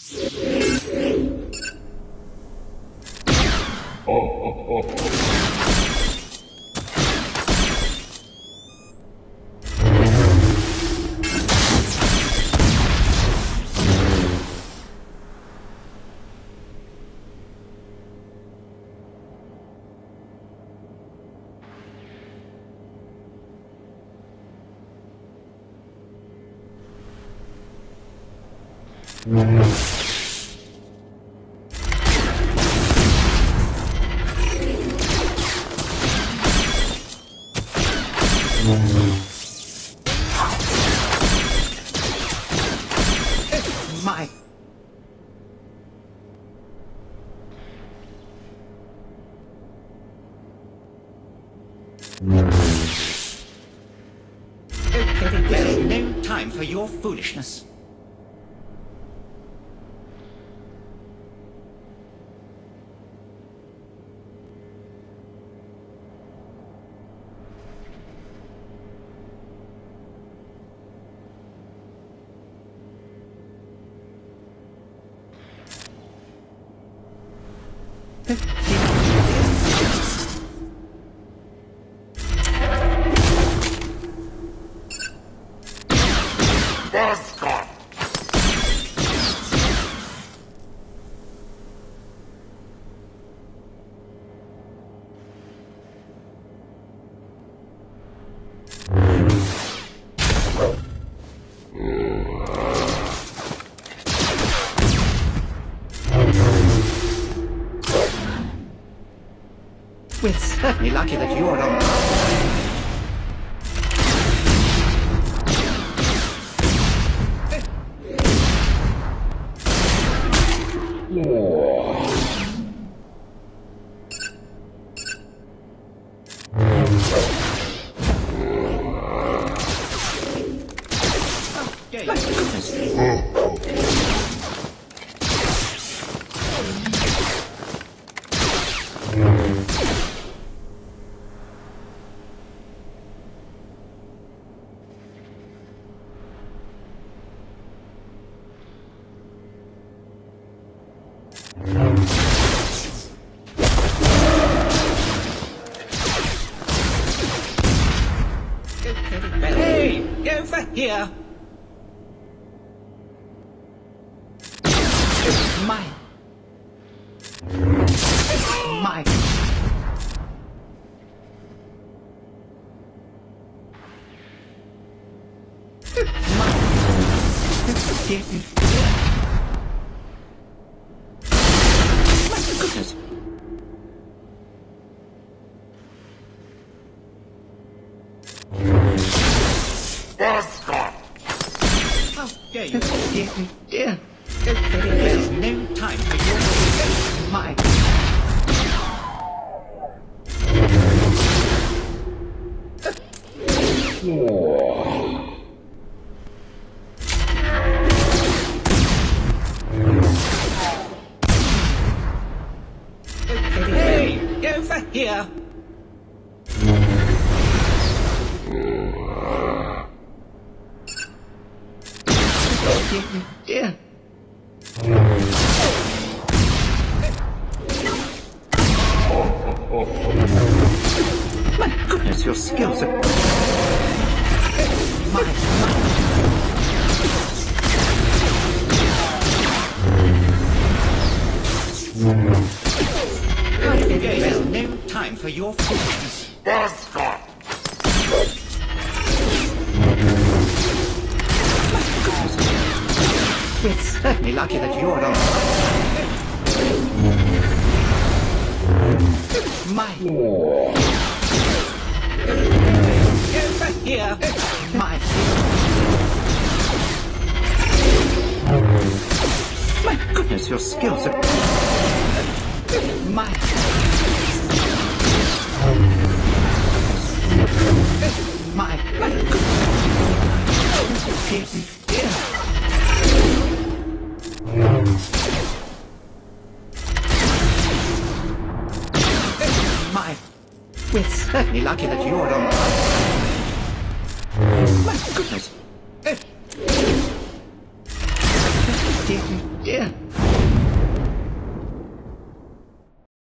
My. Okay, there's no time for your foolishness. We're certainly lucky that you're on. Hey, over here. Mine. Mine. My goodness. How dare you? Dear. There's no time for your my. Hey, over here. Dear. My goodness, your skills are... My. There's no time for your foolishness. We're certainly lucky that you're on. My. Over here. My. My goodness, your skills are... My. My goodness. Dear. My. We're certainly lucky that you're on. My goodness.